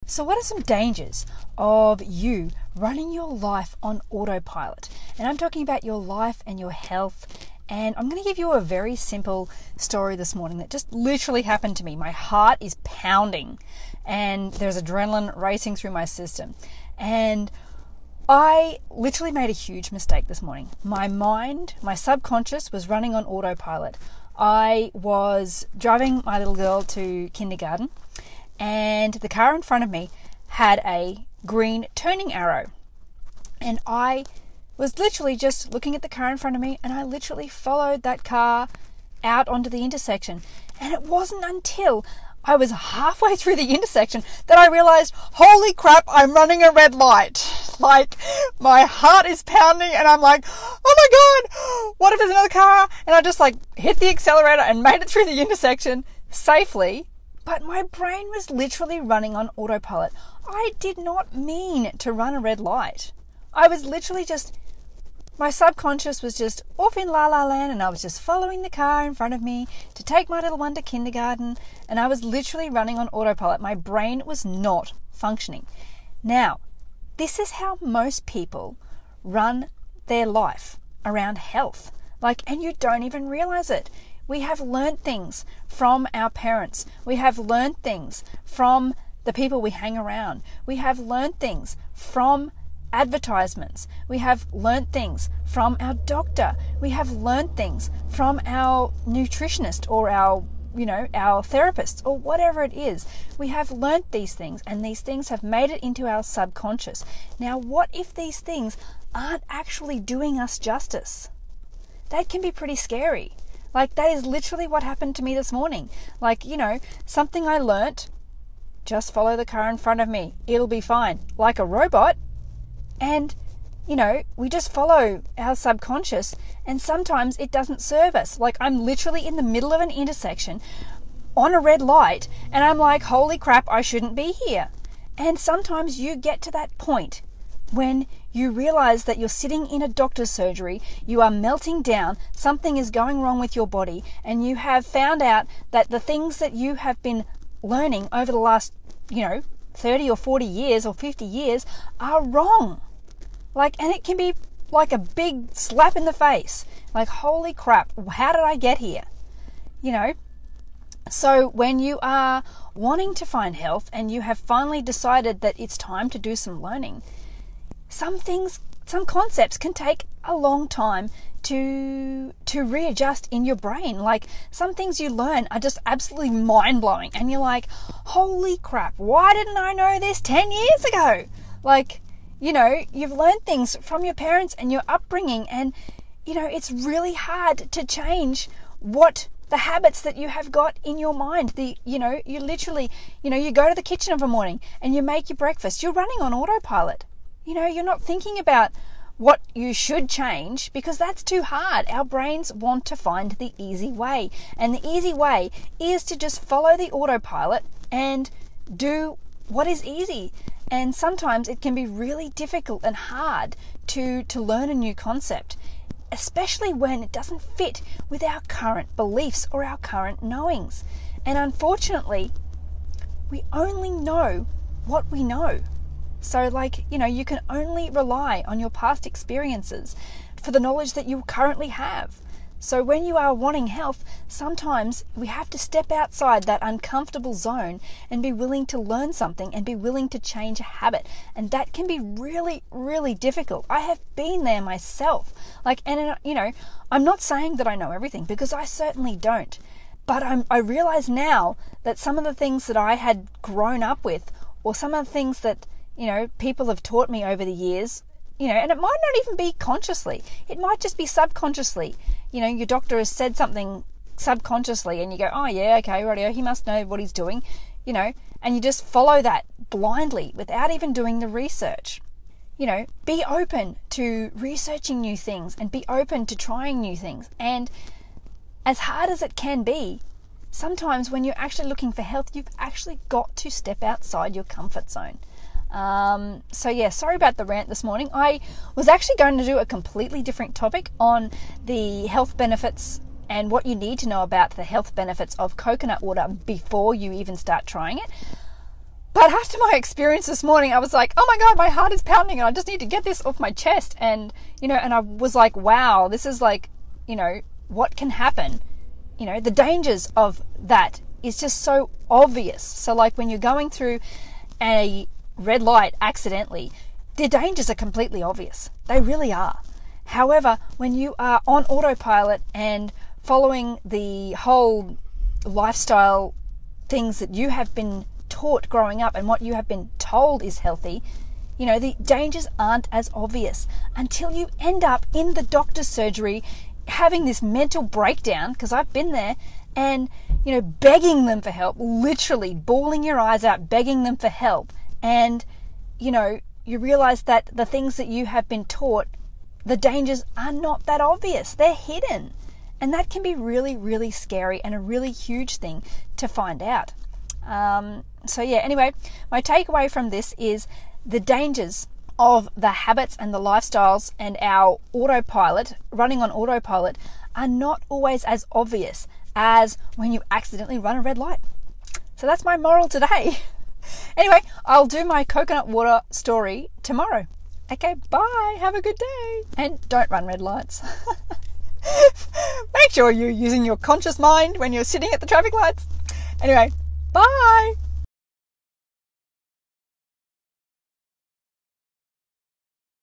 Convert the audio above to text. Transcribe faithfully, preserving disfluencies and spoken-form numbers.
So what are some dangers of you running your life on autopilot? And I'm talking about your life and your health. And I'm going to give you a very simple story this morning that just literally happened to me. My heart is pounding and there's adrenaline racing through my system. And I literally made a huge mistake this morning. My mind, my subconscious was running on autopilot. I was driving my little girl to kindergarten, and the car in front of me had a green turning arrow. And I was literally just looking at the car in front of me, and I literally followed that car out onto the intersection. And it wasn't until I was halfway through the intersection that I realized, holy crap, I'm running a red light. Like, my heart is pounding and I'm like, oh my God, what if there's another car? And I just like hit the accelerator and made it through the intersection safely. But my brain was literally running on autopilot. I did not mean to run a red light. I was literally just, my subconscious was just off in la la land, and I was just following the car in front of me to take my little one to kindergarten, and I was literally running on autopilot. My brain was not functioning. Now, this is how most people run their life around health. Like, and you don't even realize it. We have learned things from our parents. We have learned things from the people we hang around. We have learned things from advertisements. We have learned things from our doctor. We have learned things from our nutritionist or our, you know, our therapist or whatever it is. We have learned these things, and these things have made it into our subconscious. Now, what if these things aren't actually doing us justice? That can be pretty scary. Like, that is literally what happened to me this morning. Like, you know, something I learnt, just follow the car in front of me. It'll be fine. Like a robot. And, you know, we just follow our subconscious, and sometimes it doesn't serve us. Like, I'm literally in the middle of an intersection on a red light, and I'm like, holy crap, I shouldn't be here. And sometimes you get to that point when you realize that you're sitting in a doctor's surgery, you are melting down, something is going wrong with your body, and you have found out that the things that you have been learning over the last, you know, thirty or forty years or fifty years are wrong. Like, and it can be like a big slap in the face. Like, holy crap, how did I get here? You know? So when you are wanting to find health and you have finally decided that it's time to do some learning, some things, some concepts can take a long time to to readjust in your brain. Like, some things you learn are just absolutely mind-blowing, and you're like, holy crap, why didn't I know this ten years ago? Like, you know, you've learned things from your parents and your upbringing, and, you know, it's really hard to change what the habits that you have got in your mind. The, you know, you literally, you know, you go to the kitchen of a morning and you make your breakfast. You're running on autopilot. You know, you're not thinking about what you should change, because that's too hard. Our brains want to find the easy way. And the easy way is to just follow the autopilot and do what is easy. And sometimes it can be really difficult and hard to, to learn a new concept, especially when it doesn't fit with our current beliefs or our current knowings. And unfortunately, we only know what we know. So, like, you know, you can only rely on your past experiences for the knowledge that you currently have. So when you are wanting health, sometimes we have to step outside that uncomfortable zone and be willing to learn something and be willing to change a habit. And that can be really, really difficult. I have been there myself. Like, and, you know, I'm not saying that I know everything, because I certainly don't. But I'm, I realize now that some of the things that I had grown up with, or some of the things that, you know, people have taught me over the years, you know, and it might not even be consciously. It might just be subconsciously. You know, your doctor has said something subconsciously and you go, oh yeah, okay, rightio, he must know what he's doing, you know, and you just follow that blindly without even doing the research. You know, be open to researching new things and be open to trying new things. And as hard as it can be, sometimes when you're actually looking for health, you've actually got to step outside your comfort zone. Um, so yeah, sorry about the rant this morning. I was actually going to do a completely different topic on the health benefits and what you need to know about the health benefits of coconut water before you even start trying it. But after my experience this morning, I was like, oh my God, my heart is pounding and I just need to get this off my chest. And, you know, and I was like, wow, this is like, you know, what can happen? You know, the dangers of that is just so obvious. So like when you're going through a red light accidentally, the dangers are completely obvious. They really are. However, when you are on autopilot and following the whole lifestyle things that you have been taught growing up and what you have been told is healthy, you know, the dangers aren't as obvious until you end up in the doctor's surgery having this mental breakdown, because I've been there, and, you know, begging them for help, literally bawling your eyes out, begging them for help. And, you know, you realize that the things that you have been taught, the dangers are not that obvious. They're hidden. And that can be really, really scary and a really huge thing to find out. Um, so yeah, anyway, my takeaway from this is the dangers of the habits and the lifestyles and our autopilot, running on autopilot, are not always as obvious as when you accidentally run a red light. So that's my moral today. Anyway, I'll do my coconut water story tomorrow. Okay, bye. Have a good day. And don't run red lights. Make sure you're using your conscious mind when you're sitting at the traffic lights. Anyway, bye.